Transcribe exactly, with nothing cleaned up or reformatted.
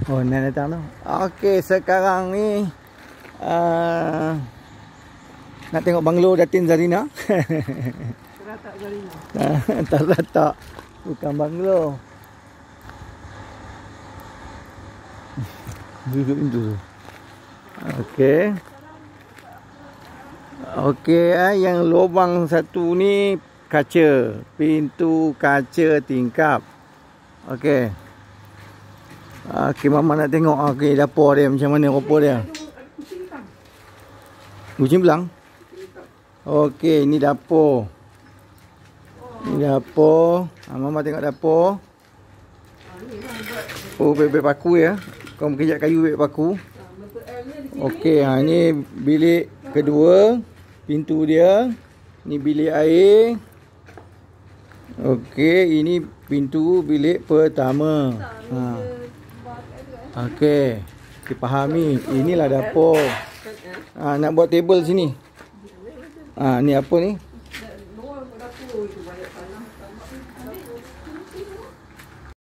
Oh, nak datang tu. Okey, sekarang ni uh, nak tengok banglo Datin Zarina. Teratak Zarina. Teratak. Bukan banglo. Duduk pintu tu. Okey. Okey, eh, yang lubang satu ni kaca. Pintu kaca tingkap. Okey. Okey, mama nak tengok okey dapur dia macam mana rupa dia. Kucing belang. Okey, ni dapur. Ni dapur. Ha, mama tengok dapur. Oh, bebek paku ya. Kau kejap kayu bebek paku. Okey, ha ni bilik kedua. Pintu dia. Ni bilik air. Okey, ini pintu bilik pertama. Ha. Okey, dipahami. Inilah dapur. Ha, nak buat table sini. Ha, ni apa ni?